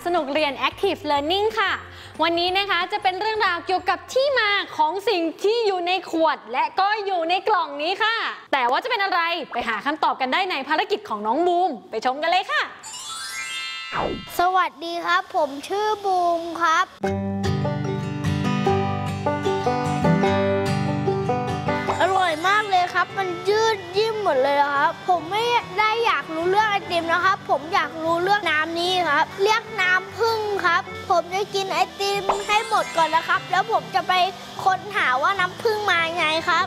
สนุกเรียน Active Learning ค่ะวันนี้นะคะจะเป็นเรื่องราวเกี่ยวกับที่มาของสิ่งที่อยู่ในขวดและก็อยู่ในกล่องนี้ค่ะแต่ว่าจะเป็นอะไรไปหาคำตอบกันได้ในภารกิจของน้องบูมไปชมกันเลยค่ะสวัสดีครับผมชื่อบูมครับอร่อยมากเลยครับมันยืดยิ่มหมดเลยครับผมไม่ได้อยากรู้เรื่องไอติมนะครับผมอยากรู้เรื่องน้ำนี้ครับเรียกน้ำผึ้งครับผมจะกินไอติมให้หมดก่อนนะครับแล้วผมจะไปค้นหาว่าน้ำผึ้งมาไงครับ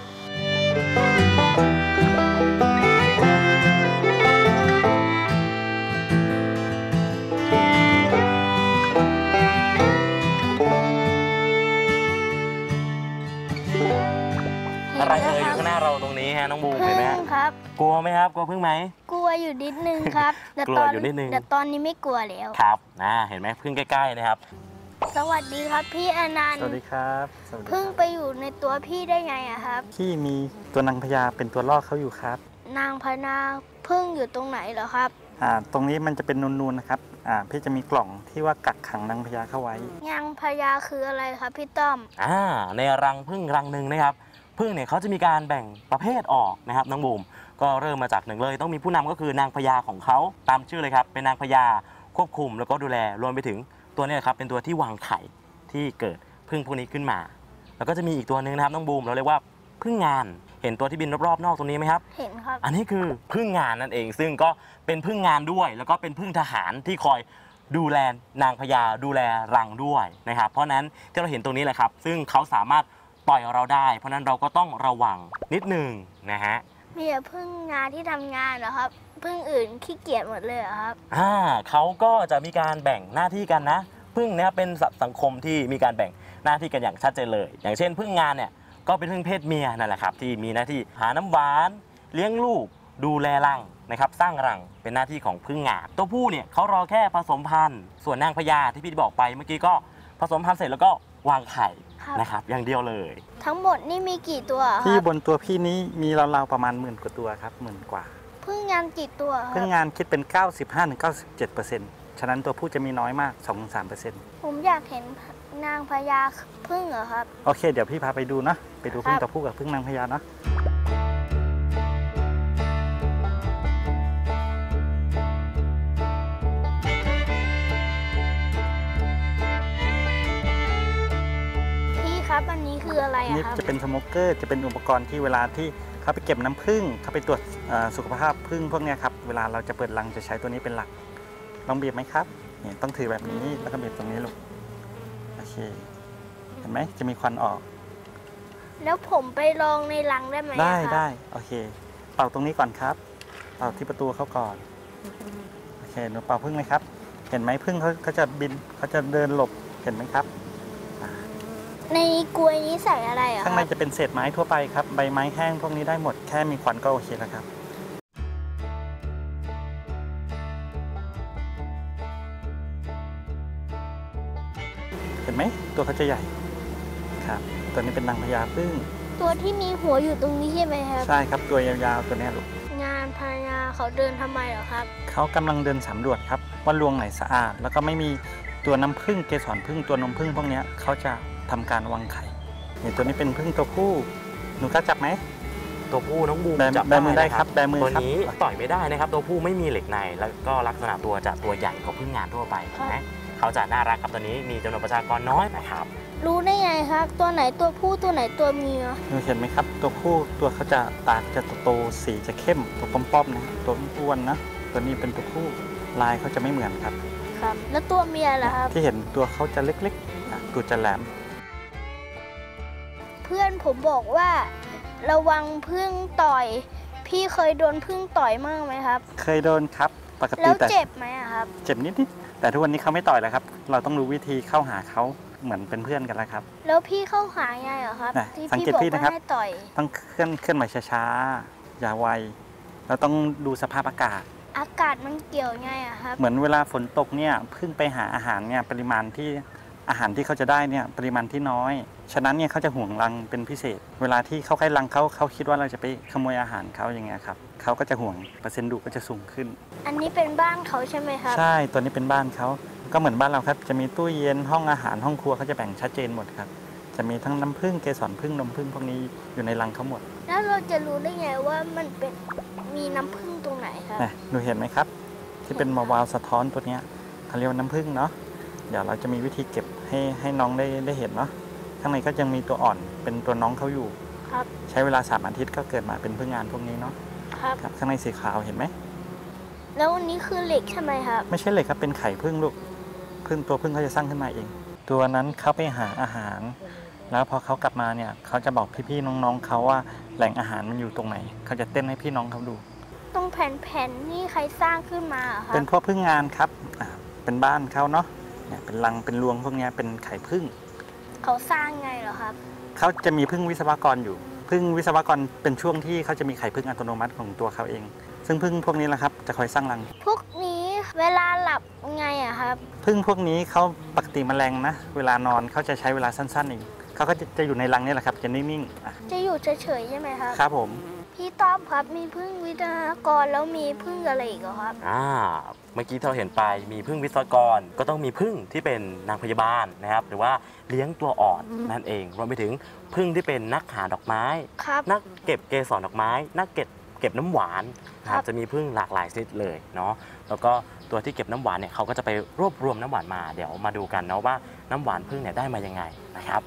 อะไรอยู่ข้างหน้าเราตรงนี้ฮะน้องบูมเห็นไหมครับกลัวไหมครับกลัวพึ่งไหมกลัวอยู่นิดนึงครับกลัวอยู่นิดนึงแต่ตอนนี้ไม่กลัวแล้วครับเห็นไหมพึ่งใกล้ๆนะครับสวัสดีครับพี่อนันต์สวัสดีครับพึ่งไปอยู่ในตัวพี่ได้ไงอะครับพี่มีตัวนางพญาเป็นตัวล่อเขาอยู่ครับนางพญาพึ่งอยู่ตรงไหนเหรอครับตรงนี้มันจะเป็นนูนๆนะครับพี่จะมีกล่องที่ว่ากักขังนางพญาเข้าไว้นางพญาคืออะไรครับพี่ต้อมในรังพึ่งรังหนึ่งนะครับพึ่งเนี่ยเขาจะมีการแบ่งประเภทออกนะครับน้องบูมก็เริ่มมาจากหนึ่งเลยต้องมีผู้นำก็คือนางพญาของเขาตามชื่อเลยครับเป็นนางพญาควบคุมแล้วก็ดูแลรวมไปถึงตัวนี้ครับเป็นตัวที่วางไข่ที่เกิดพึ่งพวกนี้ขึ้นมาแล้วก็จะมีอีกตัวหนึ่งนะครับน้องบูมเราเรียกว่าพึ่งงานเห็นตัวที่บินรอบๆนอกตรงนี้ไหมครับเห็นครับอันนี้คือพึ่งงานนั่นเองซึ่งก็เป็นพึ่งงานด้วยแล้วก็เป็นพึ่งทหารที่คอยดูแลนางพญาดูแลรังด้วยนะครับเพราะนั้นที่เราเห็นตรงนี้แหละครับซึ่งเขาสามารถปล่อยเราได้เพราะนั้นเราก็ต้องระวังนิดนึงนะฮะมีแต่พึ่งงานที่ทำงานเหรอครับพึ่งอื่นขี้เกียจหมดเลยเหรอครับเขาก็จะมีการแบ่งหน้าที่กันนะพึ่งเนี่ยเป็นสัตว์สังคมที่มีการแบ่งหน้าที่กันอย่างชัดเจนเลยอย่างเช่นพึ่งงานเนี่ยก็เป็นพึ่งเพศเมียนั่นแหละครับที่มีหน้าที่หาน้ำหวานเลี้ยงลูกดูแลรังนะครับสร้างรังเป็นหน้าที่ของพึ่งงานตัวผู้เนี่ยเขารอแค่ผสมพันธุ์ส่วนนางพญาที่พี่บอกไปเมื่อกี้ก็ผสมพันธุ์เสร็จแล้วก็วางไข่นะครับอย่างเดียวเลยทั้งหมดนี่มีกี่ตัวที่บนตัวพี่นี้มีราวๆประมาณ10,000 กว่าตัวครับ10,000 กว่าพึ่งงานกี่ตัวพึ่งงานคิดเป็น 95-97%ฉะนั้นตัวผู้จะมีน้อยมาก 2-3% ผมอยากเห็นนางพญาพึ่งเหรอครับโอเคเดี๋ยวพี่พาไปดูนะไปดูพึ่งตัวผู้กับพึ่งนางพญาเนาะครับอันนี้คืออะไรนี่จะเป็นสโมกเกอร์จะเป็นอุปกรณ์ที่เวลาที่เขาไปเก็บน้ำผึ้งเขาไปตรวจสุขภาพผึ้งพวกนี้ครับเวลาเราจะเปิดรังจะใช้ตัวนี้เป็นหลักลองบีบไหมครับนี่ต้องถือแบบนี้แล้วก็บีบตรงนี้ลูกโอเคเห็นไหมจะมีควันออกแล้วผมไปลองในรังได้ไหมได้โอเคเป่าตรงนี้ก่อนครับเป่าที่ประตูเขาก่อนโอเคหนูเป่าผึ้งไหมครับเห็นไหมผึ้งเขาจะบินเขาจะเดินหลบเห็นไหมครับในกลวยนี้ใส่อะไรอ่ะข้างในจะเป็นเศษไม้ทั่วไปครับใบไม้แห้งพวกนี้ได้หมดแค่มีควันก็โอเคแล้วครับเห็นไหมตัวเขาจะใหญ่ครับตัวนี้เป็นนางพญาผึ้งตัวที่มีหัวอยู่ตรงนี้ใช่ไหมครับใช่ครับตัวยาวๆตัวนี้ลูกงานพญาเขาเดินทำไมเหรอครับเขากำลังเดินสำรวจครับว่ารวงไหนสะอาดแล้วก็ไม่มีตัวน้ำผึ้งเกสรผึ้งตัวนมผึ้งพวกนี้เขาจะทำการวางไข่เนี่ยตัวนี้เป็นผึ้งตัวผู้หนูกล้าจับไหมตัวผู้น้องบูมจับได้ครับแบมือตัวนี้ต่อยไม่ได้นะครับตัวผู้ไม่มีเหล็กในแล้วก็ลักษณะตัวจะตัวใหญ่กว่าผึ้งงานทั่วไปนะเขาจะน่ารักครับตัวนี้มีจำนวนประชากรน้อยนะครับรู้ได้ไงครับตัวไหนตัวผู้ตัวไหนตัวเมียหนูเห็นไหมครับตัวผู้ตัวเขาจะตาจะโตสีจะเข้มตัวป้อมๆนะตัวอ้วนนะตัวนี้เป็นตัวผู้ลายเขาจะไม่เหมือนครับครับแล้วตัวเมียล่ะครับที่เห็นตัวเขาจะเล็กๆตัวจะแหลมเพื่อนผมบอกว่าระวังผึ้งต่อยพี่เคยโดนผึ้งต่อยมั่งไหมครับเคยโดนครับปกติแล้วเจ็บไหมครับเจ็บนิดๆแต่ทุกวันนี้เขาไม่ต่อยแล้วครับเราต้องรู้วิธีเข้าหาเขาเหมือนเป็นเพื่อนกันแล้วครับแล้วพี่เข้าหาไงเหรอครับสังเกตพี่นะครับต้องเคลื่อนไหวช้าๆอย่าไวเราต้องดูสภาพอากาศมันเกี่ยวไงอะครับเหมือนเวลาฝนตกเนี่ยผึ้งไปหาอาหารเนี่ยปริมาณที่อาหารที่เขาจะได้เนี่ยปริมาณที่น้อยฉะนั้นเนี่ยเขาจะห่วงรังเป็นพิเศษเวลาที่เขาใกล้รังเขาคิดว่าเราจะไปขโมยอาหารเขาอย่างเงี้ยครับเขาก็จะห่วงเปอร์เซ็นต์ดุก็จะสูงขึ้นอันนี้เป็นบ้านเขาใช่ไหมครับใช่ตัวนี้เป็นบ้านเขาก็เหมือนบ้านเราครับจะมีตู้เย็นห้องอาหารห้องครัวเขาจะแบ่งชัดเจนหมดครับจะมีทั้งน้ำผึ้งเกสรผึ้งนมผึ้งพวกนี้อยู่ในรังเขาหมดแล้วเราจะรู้ได้ไงว่ามันเป็นมีน้ำผึ้งตรงไหนครับนะหนูเห็นไหมครับ ที่เป็นวาล์วสะท้อนตัวเนี้ยเขาเรียกว่าน้ำผึ้งเนาะเดี๋ยวเราจะมีวิธีเก็บให้น้องได้เห็นเนาะข้างในก็ยังมีตัวอ่อนเป็นตัวน้องเขาอยู่ครับใช้เวลา3 อาทิตย์ก็เกิดมาเป็นผึ้งงานพวกนี้เนาะครับครับข้างในสีขาวเห็นไหมแล้วอันนี้คือเหล็กใช่ไหมครับไม่ใช่เลยครับเป็นไข่ผึ้งลูกผึ้งตัวผึ้งเขาจะสร้างขึ้นมาเอง ตัวนั้นเขาไปหาอาหาร แล้วพอเขากลับมาเนี่ยเขาจะบอกพี่ๆน้องๆเขาว่าแหล่งอาหารมันอยู่ตรงไหนเขาจะเต้นให้พี่น้องเขาดูตรงแผ่นๆนี่ใครสร้างขึ้นมาเหรอครัเป็บนพวกผึ้งงานครับเป็นบ้านเขาเนาะเนี่ยเป็นรังเป็นรวงพวกเนี้ยเป็นไข่ผึ้งเขาสร้างไงเหรอครับเขาจะมีผึ้งวิศวกรอยู่ผึ้งวิศวกรเป็นช่วงที่เขาจะมีไข่ผึ้งอัตโนมัติของตัวเขาเอง ซึ่งผึ้งพวกนี้แหละครับจะคอยสร้างรังพวกนี้เวลาหลับไงอะครับผึ้งพวกนี้เขาปกติแมลงนะเวลานอนเขาจะใช้เวลาสั้นๆเองเขาก็จะอยู่ในรังนี่แหละครับจะนิ่งๆจะอยู่เฉยๆใช่ไหมครับครับผมพี่ต้อมครับมีผึ้งวิศวกรแล้วมีผึ้งอะไรอีกเหรอครับเมื่อกี้เราเห็นไปมีผึ้งวิศวกรก็ต้องมีผึ้งที่เป็นนางพยาบาลนะครับหรือว่าเลี้ยงตัวอ่อนนั่นเองรวมไปถึงผึ้งที่เป็นนักหาดอกไม้ครับนักเก็บเกสรดอกไม้ นักเก็บน้ำหวานนะครับจะมีผึ้งหลากหลายชนิดเลยเนาะแล้วก็ตัวที่เก็บน้ำหวานเนี่ยเขาก็จะไปรวบรวมน้ำหวานมาเดี๋ยวมาดูกันเนาะว่าน้ำหวานผึ้งเนี่ยได้มายังไงนะครับ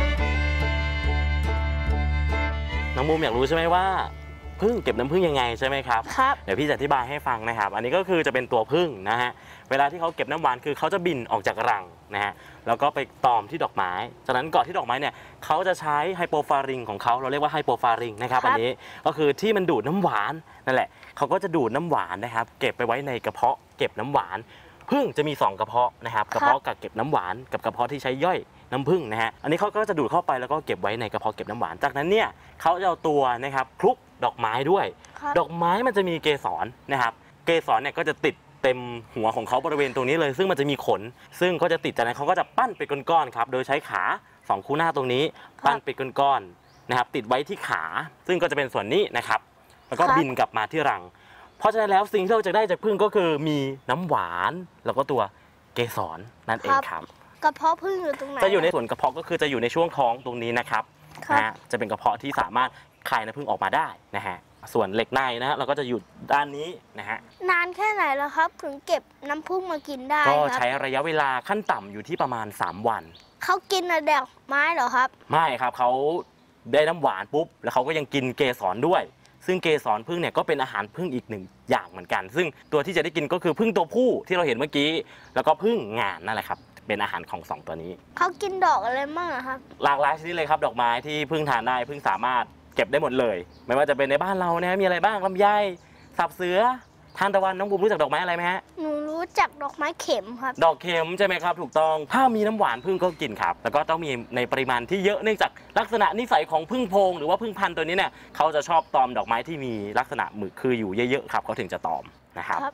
น้องบูมอยากรู้ใช่ไหมว่าผึ้งเก็บน้ำผึ้งยังไงใช่ไหมครับครับเดี๋ยวพี่จะอธิบายให้ฟังนะครับ อันนี้ก็คือจะเป็นตัวผึ้งนะฮะ เวลาที่เขาเก็บน้ำหวานคือเขาจะบินออกจากรังนะฮะ แล้วก็ไปตอมที่ดอกไม้ จากนั้นเกาะที่ดอกไม้เนี่ยเขาจะใช้ไฮโปฟาริงของเขาเราเรียกว่าไฮโปฟาริงนะครับ อันนี้ก็คือที่มันดูดน้ำหวานนั่นแหละเขาก็จะดูดน้ำหวานนะครับ เก็บไปไว้ในกระเพาะเก็บน้ำหวานผึ้งจะมี2กระเพาะนะครับ กระเพาะกักเก็บน้ำหวานกับกระเพาะที่ใช้ย่อยน้ำผึ้งนะฮะ อันนี้เขาก็จะดูดเข้าไปแล้วก็เก็บไว้ในกระเพาะเก็บน้ำหวาน จากนั้นเนี่ยเขาจะเอาตัวนะครับคลุกดอกไม้ด้วยครับดอกไม้มันจะมีเกสรนะครับ เกสรเนี่ยก็จะติดเต็มหัวของเขาบริเวณตรงนี้เลย ซึ่งมันจะมีขน ซึ่งก็จะติดจากนั้นเขาก็จะปั้นเป็นก้อนๆครับ โดยใช้ขา2คู่หน้าตรงนี้ ปั้นเป็นก้อนๆนะครับ ติดไว้ที่ขา ซึ่งก็จะเป็นส่วนนี้นะครับ แล้วก็บินกลับมาที่รัง เพราะฉะนั้นแล้วสิ่งที่เราจะได้จากผึ้งก็คือมีน้ำหวานแล้วก็ตัวเกสรนั่นเองครับกระเพาะผึ้งอยู่ตรงไหนจะอยู่ในส่วนกระเพาะก็คือจะอยู่ในช่วงท้องตรงนี้นะครับครับนะฮะจะเป็นกระเพาะที่สามารถคายน้ำผึ้งออกมาได้นะฮะส่วนเหล็กในนะฮะเราก็จะอยู่ด้านนี้นะฮะนานแค่ไหนแล้วครับ ถึงเก็บน้ำผึ้งมากินได้ก็ครัใช้บระยะเวลาขั้นต่ำอยู่ที่ประมาณ3 วันเขากินอะดอกไม้เหรอครับไม่ครับเขาได้น้ำหวานปุ๊บแล้วเขาก็ยังกินเกสรด้วย ซึ่งเกสรผึ้งเนี่ยก็เป็นอาหารผึ้งอีกหนึ่งอย่างเหมือนกัน ซึ่งตัวที่จะได้กินก็คือผึ้งตัวผู้ที่เราเห็นเมื่อกี้แล้วก็ผึ้งงานนั่นแหละครับเป็นอาหารของ2ตัวนี้เขากินดอกอะไรมั่งอะครับหลากหลายชนิดเลยครับดอกไม้ที่ผึ้งทานได้ผึ้งสามารถเก็บได้หมดเลย ไม่ว่าจะเป็นในบ้านเรานะมีอะไรบ้างลำไยสับเสือทานตะวันน้องบูมรู้จักดอกไม้อะไรไหมฮะหนูรู้จักดอกไม้เข็มครับดอกเข็มใช่ไหมครับถูกต้องถ้ามีน้ำหวานผึ้งก็กินครับแล้วก็ต้องมีในปริมาณที่เยอะเนื่องจากลักษณะนิสัยของผึ้งโพรงหรือว่าผึ้งพันธุ์ตัวนี้เนี่ยเขาจะชอบตอมดอกไม้ที่มีลักษณะหมึกคืออยู่เยอะๆครับเขาถึงจะตอมนะครับครับ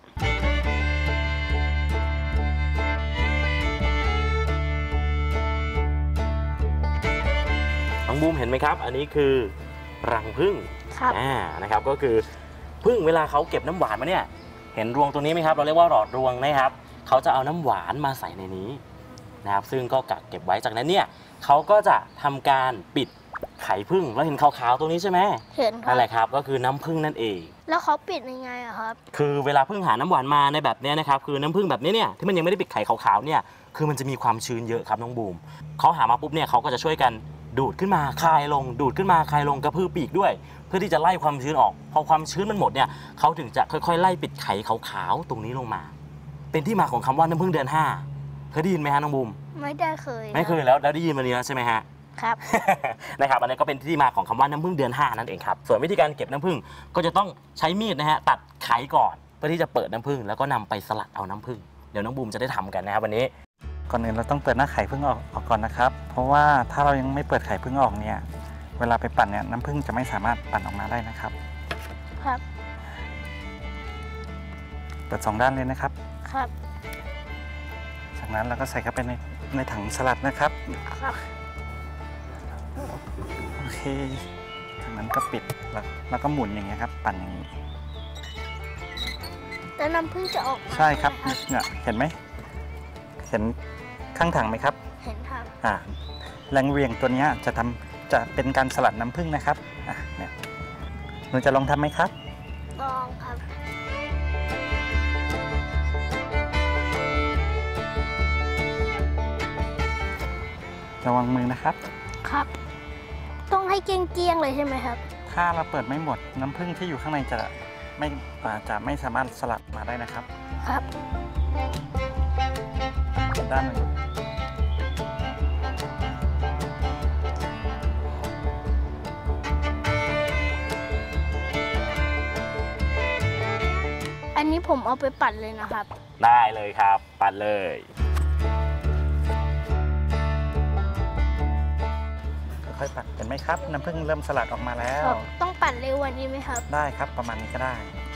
น้องบูมเห็นไหมครับ อันนี้คือรังผึ้งครับนะครับก็คือผึ้งเวลาเขาเก็บน้ำหวานมาเนี่ยเห็นรวงตรงนี้ไหมครับเราเรียกว่าหลอดรวงนะครับเขาจะเอาน้ำหวานมาใส่ในนี้นะครับซึ่งก็กักเก็บไว้จากนั้นเนี่ยเขาก็จะทำการปิดไข่ผึ้งแล้วเห็นขาวๆตรงนี้ใช่ไหมเห็นครันั่บนแหละครับก็คือน้ำผึ้งนั่นเองแล้วเขาปิดยังไงอะครับคือเวลาผึ้งหาน้ำหวานมาในแบบนี้นะครับคือน้ำผึ้งแบบนี้เนี่ยที่มันยังไม่ได้ปิดไข่ขาวๆเนี่ยคือมันจะมีความชื้นเยอะครับน้องบูมเขาหามาปุ๊บเนี่ยเขาก็จะช่วยกันดูดขึ้นมาคายลงดูดขึ้นมาคายลงกระพือปีกด้วย เพื่อที่จะไล่ความชื้นออกพอความชื้นมันหมดเนี่ยเขาถึงจะค่อยๆไล่ปิดไข่ขาวๆตรงนี้ลงมา เป็นที่มาของคำว่าน้ำผึ้งเดือน5เคยได้ยินไหมฮะน้องบูมไม่ได้เคยไม่เคยแล้วได้ยินมานี้แล้วใช่ไหมฮะครับนะครับอันนี้ก็เป็นที่มาของคำว่าน้ำผึ้งเดือน5นั่นเองครับส่วนวิธีการเก็บน้ำผึ้งก็จะต้องใช้มีดนะฮะตัดไข่ก่อนเพื่อที่จะเปิดน้ำผึ้งแล้วก็นำไปสลัดเอาน้ำผึ้งเดี๋ยวน้องบูมจะได้ทำกันนะครับวันนี้ก่อนอื่นเราต้องเปิดหน้าไข่ผึ้งออกก่อนนะครับ เพราะว่าถ้าเรายังไม่เปิดไข่ผึ้งออกเนี่ยเวลาไปปั่นเนี่ยน้ำผึ้งจะไม่สามารถปั่นออกมาได้นะครับครับเปิด2 ด้านเลยนะครับครับจากนั้นเราก็ใส่เข้าไปในถังสลัดนะครับครับโอเคจากนั้นก็ปิดแล้วก็หมุนอย่างเงี้ยครับปั่นอย่างนี้แล้วน้ำผึ้งจะออกมาใช่ครับไหมเนี่ยเห็นไหมห็นข้างถังไหมครับเห็นครับแรงเหวี่ยงตัวเนี้ยจะเป็นการสลัดน้ำผึ้งนะครับเนี่ยหนูจะลองทำไหมครับลองครับระวังมือนะครับครับ ต้องให้เกลี้ยงๆเลยใช่ไหมครับถ้าเราเปิดไม่หมดน้ำผึ้งที่อยู่ข้างในจะไม่สามารถสลัดมาได้นะครับครับด้านหนึ่งอันนี้ผมเอาไปปั่นเลยนะครับได้เลยครับปั่นเลยค่อยๆปัดเห็นไหมครับ น้ำผึ้งเริ่มสลัดออกมาแล้วต้องปั่นเร็วกวันนี้ไหมครับได้ครับประมาณนี้ก็ได้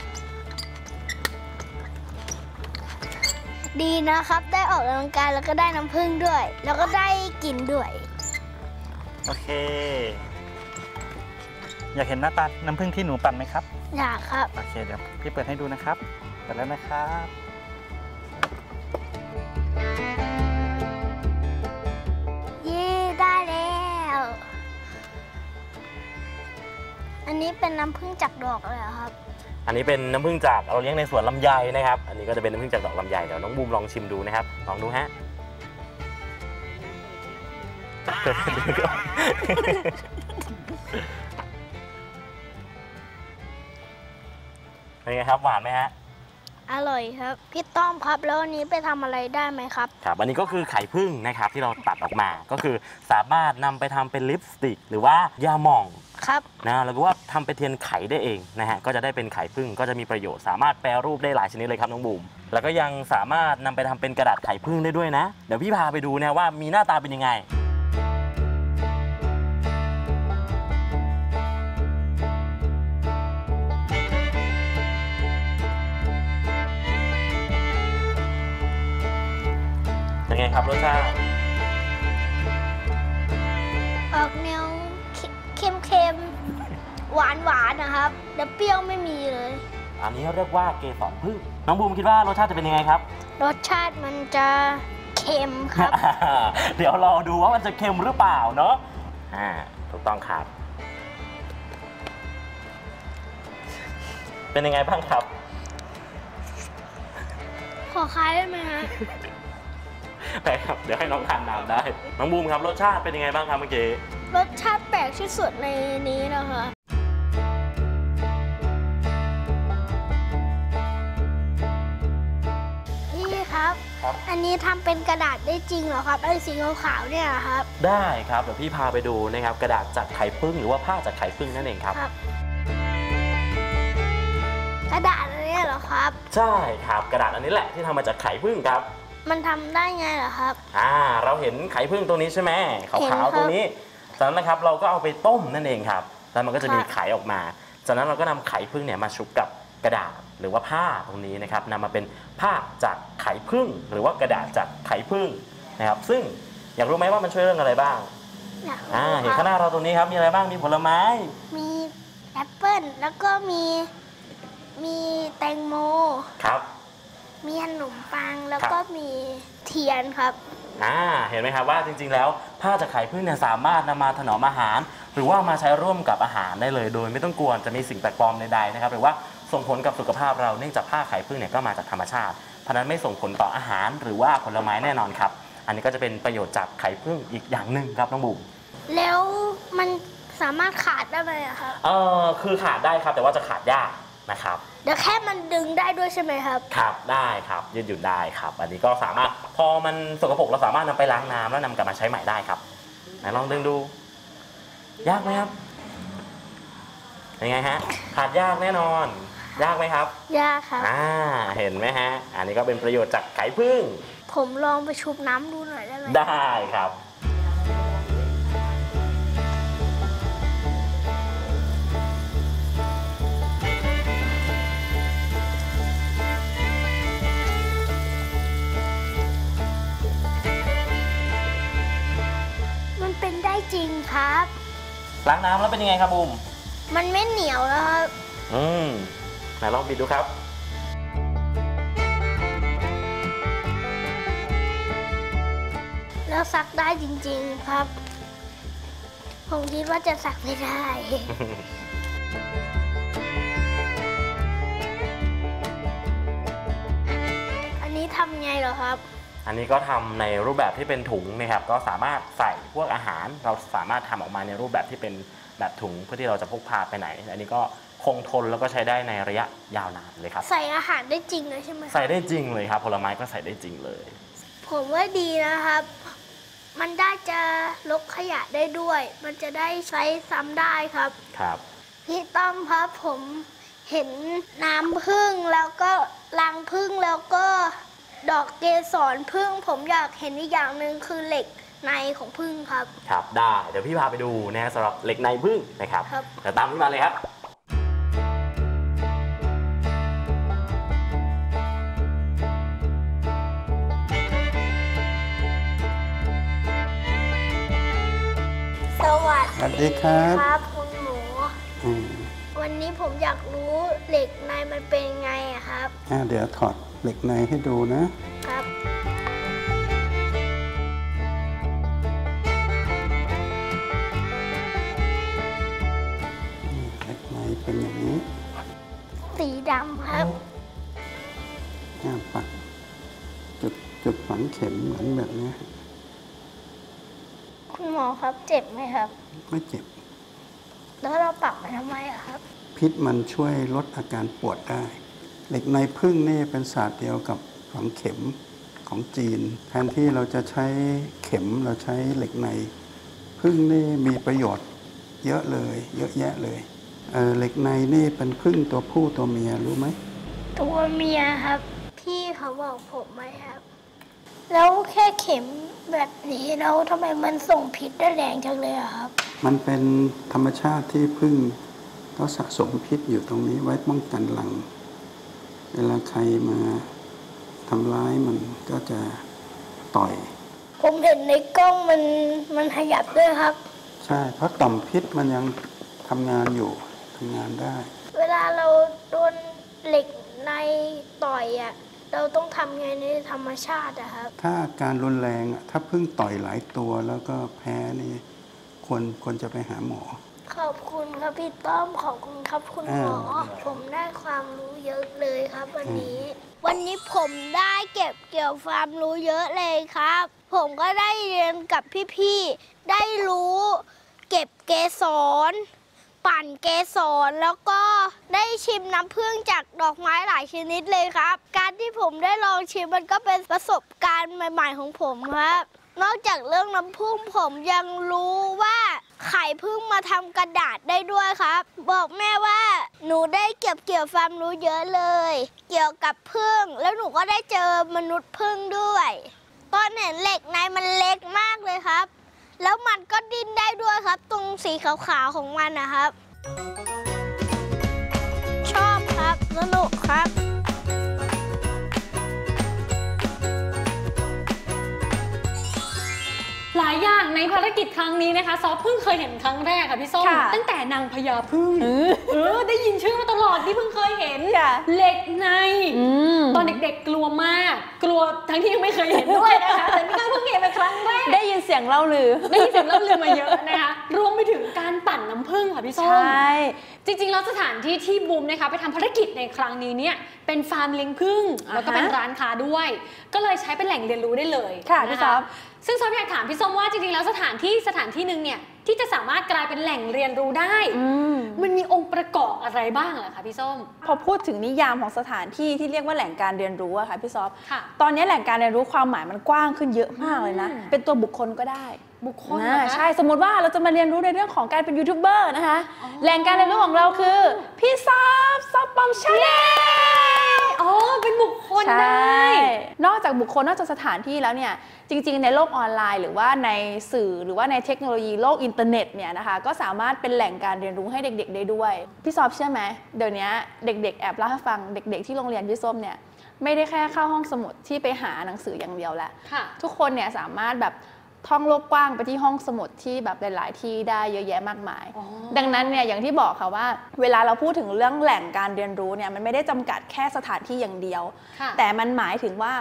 ดีนะครับ ได้ออกกำลังกายแล้วก็ได้น้ำผึ้งด้วย แล้วก็ได้กินด้วยโอเค อยากเห็นหน้าตาน้ำผึ้งที่หนูปั่นไหมครับอยากครับโอเคเดี๋ยวพี่เปิดให้ดูนะครับเปิดแล้วนะครับเย้ได้แล้ว อันนี้เป็นน้ำผึ้งจากดอกเลยเหรอครับอันนี้เป็นน้ำผึ้งจากเราเลี้ยงในสวนลำไยนะครับ อันนี้ก็จะเป็นน้ำผึ้งจากดอกลำไยเดี๋ยวน้องบูมลองชิมดูนะครับลองดูฮะ เป็นไงครับหวานไหมฮะอร่อยครับ พี่ต้อมครับ แล้วอันนี้ไปทำอะไรได้ไหมครับครับอันนี้ก็คือไข่ผึ้งนะครับที่เราตัดออกมาก็คือสามารถนำไปทำเป็นลิปสติก หรือว่ายาหม่องครับนะแล้วก็ว่าทำเป็นเทียนไขได้เองนะฮะก็จะได้เป็นไข่ผึ้งก็จะมีประโยชน์สามารถแปรรูปได้หลายชนิดเลยครับน้องบูมแล้วก็ยังสามารถนำไปทำเป็นกระดาษไข่ผึ้งได้ด้วยนะเดี๋ยวพี่พาไปดูนะว่ามีหน้าตาเป็นยังไงเป็นไงครับรสชาติออกแนวเค็มๆ หวานๆนะครับแต่เปรี้ยวไม่มีเลยอันนี้เรียกว่าเกสรผึ้งน้องบูมคิดว่ารสชาติจะเป็นยังไงครับรสชาติมันจะเค็มครับเดี๋ยวรอดูว่ามันจะเค็มหรือเปล่าเนาะถูกต้องครับ เป็นยังไงบ้างครับขอคล้ายได้ไหมฮะได้ครับ เดี๋ยวให้น้องทานน้ำได้ น้องบูมครับรสชาติเป็นยังไงบ้างครับเมื่อกี้รสชาติแปลกที่สุดในนี้นะคะ พี่ครับครับอันนี้ทำเป็นกระดาษได้จริงเหรอครับไอ้สีขาวๆเนี่ยเหรอครับได้ครับเดี๋ยวพี่พาไปดูนะครับกระดาษจากไข่ผึ้งหรือว่าผ้าจากไข่ผึ้งนั่นเองครับครับ กระดาษอันนี้เหรอครับใช่ครับกระดาษอันนี้แหละที่ทำมาจากไข่ผึ้งครับมันทำได้ไงเหรอครับเราเห็นไข่ผึ้งตัวนี้ใช่ไหมขาเห็นครัวบๆตัวนี้จากนั้นนะครับเราก็เอาไปต้มนั่นเองครับแล้วมันก็จะมีครับไข่ออกมาจากนั้นเราก็นำไข่ผึ้งเนี่ยมาชุบกับกระดาษหรือว่าผ้าตรงนี้นะครับนำมาเป็นผ้าจากไข่ผึ้งหรือว่ากระดาษจากไข่ผึ้งนะครับซึ่งอยากรู้ไหมว่ามันช่วยเรื่องอะไรบ้างอยากเห็นรู้คข้างหรับน้าเราตรงนี้ครับมีอะไรบ้างมีผลไม้มีแอปเปิ้ลแล้วก็มีแตงโมครับมีขนมปังแล้วครับก็มีเทียนครับเห็นไหมครับว่าจริงๆแล้วผ้าจากไข่ผึ้งเนี่ยสามารถนำมาถนอมอาหาร หรือว่ามาใช้ร่วมกับอาหารได้เลย โดยไม่ต้องกลัวจะมีสิ่งแปลกปลอมใดๆนะครับหรือว่าส่งผลกับสุขภาพเราเนื่องจากผ้าไข่ผึ้งเนี่ยก็มาจากธรรมชาติเพราะฉะนั้นไม่ส่งผลต่ออาหารหรือว่าผลไม้แน่นอนครับอันนี้ก็จะเป็นประโยชน์จากไข่ผึ้งอีกอย่างหนึ่งครับน้องบุ๋มแล้วมันสามารถขาดได้ไหมอะครับคือขาดได้ครับแต่ว่าจะขาดยากนะครับเดี๋ยวแค่มันดึงได้ด้วยใช่ไหมครับครับได้ครับยืดหยุ่นได้ครับ อันนี้ก็สามารถพอมันสกปรกเราสามารถนำไปล้างน้ำแล้วนำกลับมาใช้ใหม่ได้ครับไหนลองดึงดู ยากไหมครับยังไงฮะขาดยากแน่นอน ยากไหมครับยากครับเห็นไหมฮะอันนี้ก็เป็นประโยชน์จากไข่ผึ้งผมลองไปชุบน้ำดูหน่อยได้ไหมได้ครับมันเป็นได้จริงครับล้างน้ำแล้วเป็นยังไงครับบูมมันไม่เหนียวแล้วครับไหนลองบิดดูครับแล้วซักได้จริงๆครับ ผมคิดว่าจะซักไม่ได้ อันนี้ทำไงเหรอครับอันนี้ก็ทำในรูปแบบที่เป็นถุงนะครับก็สามารถใส่พวกอาหารเราสามารถทำออกมาในรูปแบบที่เป็นแบบถุงเพื่อที่เราจะพกพาไปไหนอันนี้ก็คงทนแล้วก็ใช้ได้ในระยะยาวนานเลยครับใส่อาหารได้จริงเลยใช่ไหมครับใส่ได้จริงเลยครับผลไม้ก็ใส่ได้จริงเลยผมว่าดีนะครับ มันได้จะลดขยะได้ด้วย มันจะได้ใช้ซ้ำได้ครับครับพี่ต้อมครับผมเห็นน้ำผึ้งแล้วก็รังผึ้งแล้วก็ดอกเกสรผึ้งผมอยากเห็นอีกอย่างหนึ่งคือเหล็กในของผึ้งครับครับได้เดี๋ยวพี่พาไปดูนะฮะสำหรับเหล็กในผึ้งนะครับครับเดี๋ยวตามพี่มาเลยครับสวัสสวัสดีครับครับคุณหมูอืมวันนี้ผมอยากรู้เหล็กในมันเป็นไงอะครับเดี๋ยวถอดเหล็กในให้ดูนะครับเหล็กในเป็นอย่างนี้สีดำครับปักจุดฝังเข็มเหมือนแบบนี้คุณหมอครับเจ็บไหมครับไม่เจ็บแล้วเราปักไปทำไมอะครับพิษมันช่วยลดอาการปวดได้ เหล็กในผึ้งนี่เป็นศาสตร์เดียวกับฝังเข็มของจีน แทนที่เราจะใช้เข็มเราใช้เหล็กในผึ้งนี่มีประโยชน์เยอะเลย เยอะแยะเลยเหล็กในนี่เป็นผึ้งตัวผู้ตัวเมียรู้ไหมตัวเมียครับ พี่เขาบอกผมไหมครับ แล้วแค่เข็มแบบนี้แล้วทำไมมันส่งพิษได้แรงจังเลยอะครับมันเป็นธรรมชาติที่ผึ้งก็สะสมพิษอยู่ตรงนี้ไว้ป้องกันรัง เวลาใครมาทำร้ายมันก็จะต่อยผมเห็นในกล้องมันขยับด้วยครับใช่ เพราะต่อมพิษมันยังทำงานอยู่ทำงานได้เวลาเราโดนเหล็กในต่อยอะเราต้องทำไงในธรรมชาติอะครับถ้าอาการรุนแรงถ้าพึ่งต่อยหลายตัวแล้วก็แพ้นี่ควรจะไปหาหมอขอบคุณครับพี่ต้อมขอบคุณครับคุณหมอ ผมได้ความรู้เยอะเลยครับ วันนี้ วันนี้ผมได้เก็บเกี่ยวความรู้เยอะเลยครับ ผมก็ได้เรียนกับพี่ๆได้รู้เก็บเกสร ปั่นเกสรแล้วก็ได้ชิมน้ำผึ้งจากดอกไม้หลายชนิดเลยครับ การที่ผมได้ลองชิมมันก็เป็นประสบการณ์ใหม่ๆของผมครับ นอกจากเรื่องน้ำผึ้งผมยังรู้ว่าไข่ผึ้งมาทำกระดาษได้ด้วยครับ บอกแม่ว่าหนูได้เก็บเกี่ยวความรู้เยอะเลย เกี่ยวกับผึ้งแล้วหนูก็ได้เจอมนุษย์ผึ้งด้วยตอนเห็นเหล็กในมันเล็กมากเลยครับ แล้วมันก็ดิ้นได้ด้วยครับ ตรงสีขาวๆของมันนะครับ ชอบครับสนุกครับหลายอย่างในภารกิจครั้งนี้นะคะซอฟเพิ่งเคยเห็นครั้งแรกค่ะพี่ส้มค่ะตั้งแต่นางพญาพึ่งได้ยินชื่อมาตลอดที่เพิ่งเคยเห็นค่ะเหล็กในตอนเด็กๆกลัวมาก กลัวทั้งที่ยังไม่เคยเห็นด้วยนะคะแต่นี่ก็เพิ่งเห็นเป็นครั้งแรกได้ยินเสียงเล่าลือได้ยินเสียงเล่าลือมาเยอะนะคะรวมไปถึงการปั่นน้ำผึ้งค่ะพี่ส้ใชม่จริงๆแล้วสถานที่ที่บูมนะคะไปทำภารกิจในครั้งนี้เนี่ยเป็นฟาร์มเลี้ยงผึ้งแล้วก็เป็นร้านค้าด้วย ก็เลยใช้เป็นแหล่งเรียนรู้ได้เลยค่ะนพี่ซอฟซึ่งซอฟอยากถามพี่ส้มว่าจริงๆแล้วสถานที่หนึ่งเนี่ยที่จะสามารถกลายเป็นแหล่งเรียนรู้ได้ มันมีองค์ประกอบอะไรบ้างเหรอคะพี่ส้มพอพูดถึงนิยามของสถานที่ที่เรียกว่าแหล่งการเรียนรู้อะค่ะพี่ซอฟค่ะตอนนี้แหล่งการเรียนรู้ความหมายมันกว้างขึ้นเยอะมากเลยนะ เป็นตัวบุคคลก็ได้บุคคลเหรอคะใช่สมมติว่าเราจะมาเรียนรู้ในเรื่องของการเป็นยูทูบเบอร์นะคะแหล่งการเรียนรู้ของเราคือพี่ซอฟปอมชาแนลอ๋อเป็นบุคคลใช่ได้นอกจากบุคคลนอกจากสถานที่แล้วเนี่ยจริงๆในโลกออนไลน์หรือว่าในสื่อหรือว่าในเทคโนโลยีโลกอินเทอร์เน็ตเนี่ยนะคะก็สามารถเป็นแหล่งการเรียนรู้ให้เด็กๆได้ด้วยพี่ซอฟเชื่อไหมเดี๋ยวนี้เด็กๆแอบเล่าให้ฟังเด็กๆที่โรงเรียนพี่ส้มเนี่ยไม่ได้แค่เข้าห้องสมุดที่ไปหาหนังสืออย่างเดียวแล้วค่ะทุกคนเนี่ยสามารถแบบท่องโลกกว้างไปที่ห้องสมุดที่แบบหลายๆที่ได้เยอะแยะมากมายอ๋อดังนั้นเนี่ยอย่างที่บอกค่ะว่าเวลาเราพูดถึงเรื่องแหล่งการเรียนรู้เนี่ยมันไม่ได้จำกัดแค่สถานที่อย่างเดียวค่ะแต่มันหมายถึงว่า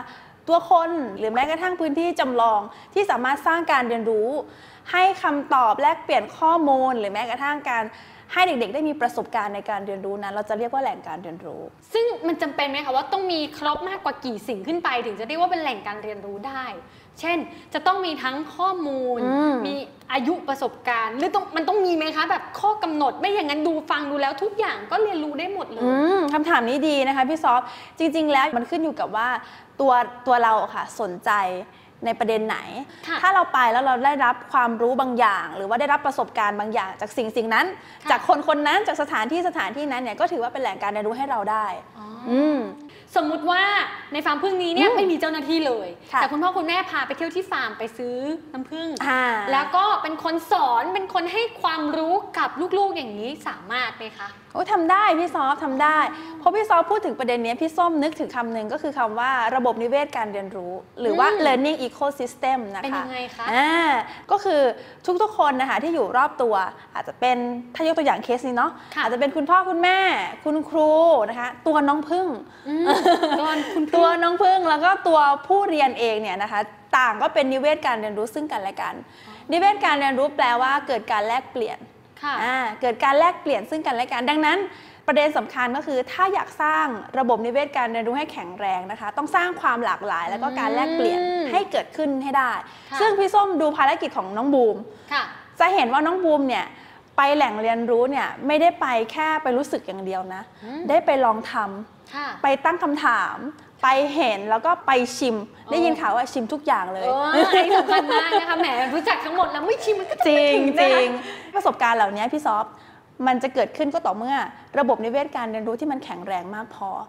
ตัวคนหรือแม้กระทั่งพื้นที่จำลองที่สามารถสร้างการเรียนรู้ให้คำตอบแลกเปลี่ยนข้อมูลหรือแม้กระทั่งการให้เด็กๆได้มีประสบการณ์ในการเรียนรู้นั้นเราจะเรียกว่าแหล่งการเรียนรู้ซึ่งมันจำเป็นไหมคะว่าต้องมีครบมากกว่ากี่สิ่งขึ้นไปถึงจะเรียกว่าเป็นแหล่งการเรียนรู้ได้เช่นจะต้องมีทั้งข้อมูลมีอายุประสบการณ์หรือมันต้องมีไหมคะแบบข้อกำหนดไม่อย่างนั้นดูฟังดูแล้วทุกอย่างก็เรียนรู้ได้หมดเลยคำถามนี้ดีนะคะพี่ซอฟจริงๆแล้วมันขึ้นอยู่กับว่าตัวเราค่ะสนใจในประเด็นไหนถ้าเราไปแล้วเราได้รับความรู้บางอย่างหรือว่าได้รับประสบการณ์บางอย่างจากสิ่งนั้นจากคนนั้นจากสถานที่นั้นเนี่ยก็ถือว่าเป็นแหล่งการเรียนรู้ให้เราได้สมมุติว่าในฟาร์มผึ้งนี้เนี่ยไม่มีเจ้าหน้าที่เลยแต่คุณพ่อคุณแม่พาไปเที่ยวที่ฟาร์มไปซื้อน้ำผึ้งแล้วก็เป็นคนสอนเป็นคนให้ความรู้กับลูกๆอย่างนี้สามารถไหมคะโอ้ทำได้พี่ซอฟทำได้เพราะพี่ซอฟพูดถึงประเด็นนี้พี่ส้มนึกถึงคำหนึ่งก็คือคำว่าระบบนิเวศการเรียนรู้หรือว่า learning ecosystem นะคะเป็นยังไงคะก็คือทุกๆคนนะคะที่อยู่รอบตัวอาจจะเป็นถ้ายกตัวอย่างเคสนี้เนาะอาจจะเป็นคุณพ่อคุณแม่คุณครูนะคะตัวน้องผึ้งตัวน้องผึ้งแล้วก็ตัวผู้เรียนเองเนี่ยนะคะต่างก็เป็นนิเวศการเรียนรู้ซึ่งกันและกันนิเวศการเรียนรู้แปลว่าเกิดการแลกเปลี่ยนเกิดการแลกเปลี่ยนซึ่งกันและกันดังนั้นประเด็นสำคัญก็คือถ้าอยากสร้างระบบนิเวศการเรียนรู้ให้แข็งแรงนะคะต้องสร้างความหลากหลายแล้วก็การแลกเปลี่ยนให้เกิดขึ้นให้ได้ซึ่งพี่ส้มดูภารกิจของน้องบูมจะเห็นว่าน้องบูมเนี่ยไปแหล่งเรียนรู้เนี่ยไม่ได้ไปแค่ไปรู้สึกอย่างเดียวนะได้ไปลองทำไปตั้งคำถามไปเห็นแล้วก็ไปชิมได้ยินข่าวว่าชิมทุกอย่างเลยสำคัญมากนะคะแหมรู้จักทั้งหมดแล้วไม่ชิมมันก็จริงประสบการณ์เหล่านี้พี่ซอฟมันจะเกิดขึ้นก็ต่อเมื่อระบบนิเวศการเรียนรู้ที่มันแข็งแรงมากพอ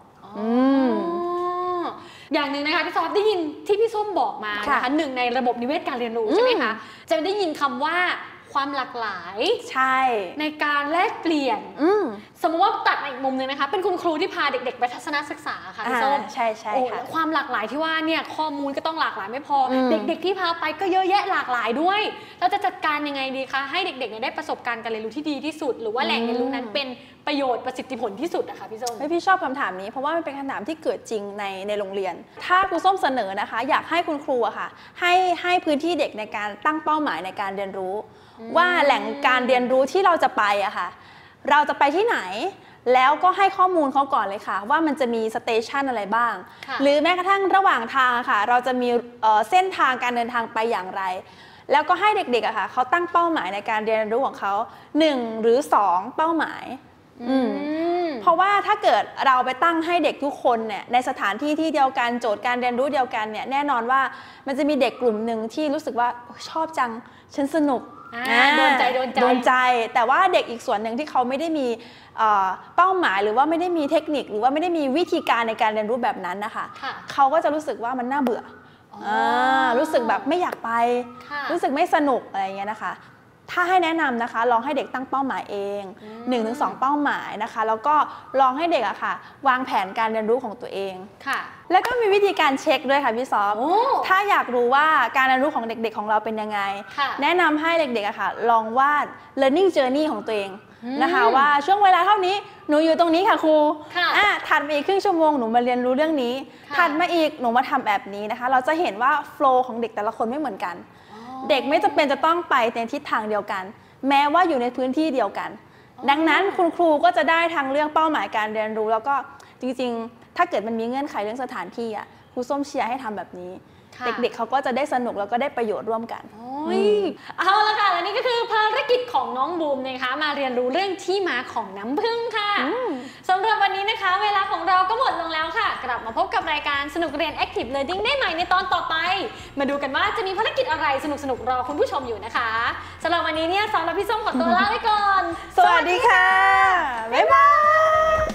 อย่างหนึ่งนะคะพี่ซอฟได้ยินที่พี่ส้มบอกมานะคะหนึ่งในระบบนิเวศการเรียนรู้ใช่ไหมคะจะได้ยินคำว่าความหลากหลายใช่ในการแลกเปลี่ยนสมมติว่าตัดมาอีกมุมนึงนะคะเป็นคุณครูที่พาเด็กๆไปทัศนศึกษาค่ะพี่ส้มใช่ค่ะความหลากหลายที่ว่าเนี่ยข้อมูลก็ต้องหลากหลายไม่พอเด็กๆที่พาไปก็เยอะแยะหลากหลายด้วยเราจะจัดการยังไงดีคะให้เด็กๆได้ประสบการณ์การเรียนรู้ที่ดีที่สุดหรือว่าแหล่งเรียนรู้นั้นเป็นประโยชน์ประสิทธิผลที่สุดนะคะพี่ส้มพี่ชอบคำถามนี้เพราะว่ามันเป็นคำถามที่เกิดจริงในโรงเรียนถ้าครูส้มเสนอนะคะอยากให้คุณครูอะค่ะให้พื้นที่เด็กในการตั้งเป้าหมายในการเรียนรู้ว่าแหล่งการเรียนรู้ที่เราจะไปอะค่ะเราจะไปที่ไหนแล้วก็ให้ข้อมูลเขาก่อนเลยค่ะว่ามันจะมีสเตชันอะไรบ้างหรือแม้กระทั่งระหว่างทางค่ะเราจะมีเส้นทางการเดินทางไปอย่างไรแล้วก็ให้เด็กๆอะค่ะเขาตั้งเป้าหมายในการเรียนรู้ของเขา1 หรือ 2เป้าหมายเพราะว่าถ้าเกิดเราไปตั้งให้เด็กทุกคนเนี่ยในสถานที่ที่เดียวกันโจทย์การเรียนรู้เดียวกันเนี่ยแน่นอนว่ามันจะมีเด็กกลุ่มหนึ่งที่รู้สึกว่าชอบจังฉันสนุกโดนใจแต่ว่าเด็กอีกส่วนหนึ่งที่เขาไม่ได้มีเป้าหมายหรือว่าไม่ได้มีเทคนิคหรือว่าไม่ได้มีวิธีการในการเรียนรู้แบบนั้นนะคะเขาก็จะรู้สึกว่ามันน่าเบื่อรู้สึกแบบไม่อยากไปรู้สึกไม่สนุกอะไรอย่างเงี้ยนะคะถ้าให้แนะนำนะคะลองให้เด็กตั้งเป้าหมายเอง 1-2 เป้าหมายนะคะแล้วก็ลองให้เด็กอะค่ะวางแผนการเรียนรู้ของตัวเองแล้วก็มีวิธีการเช็คด้วยค่ะพี่ซอฟถ้าอยากรู้ว่าการเรียนรู้ของเด็กๆของเราเป็นยังไงแนะนำให้เด็กๆอะค่ะลองวาด learning journey ของตัวเองนะคะว่าช่วงเวลาเท่านี้หนูอยู่ตรงนี้ค่ะครูถัดมาอีกครึ่งชั่วโมงหนูมาเรียนรู้เรื่องนี้ถัดมาอีกหนูมาทำแบบนี้นะคะเราจะเห็นว่าโฟลว์ของเด็กแต่ละคนไม่เหมือนกันเด็กไม่จำเป็นจะต้องไปในทิศทางเดียวกันแม้ว่าอยู่ในพื้นที่เดียวกันดังนั้นคุณครูก็จะได้ทางเรื่องเป้าหมายการเรียนรู้แล้วก็จริงๆถ้าเกิดมันมีเงื่อนไขเรื่องสถานที่อ่ะครูส้มเชียร์ให้ทำแบบนี้เด็กๆเขาก็จะได้สนุกแล้วก็ได้ประโยชน์ร่วมกันเอาละค่ะและนี่ก็คือภารกิจของน้องบูมนะคะมาเรียนรู้เรื่องที่มาของน้ำผึ้งค่ะสำหรับวันนี้นะคะเวลาของเราก็หมดลงแล้วค่ะกลับมาพบกับรายการสนุกเรียน Active Learning ได้ใหม่ในตอนต่อไปมาดูกันว่าจะมีภารกิจอะไรสนุกๆรอคุณผู้ชมอยู่นะคะสำหรับวันนี้เนี่ยสำหรับพี่ส้มขอตัวลาไปก่อนสวัสดีค่ะบ๊ายบาย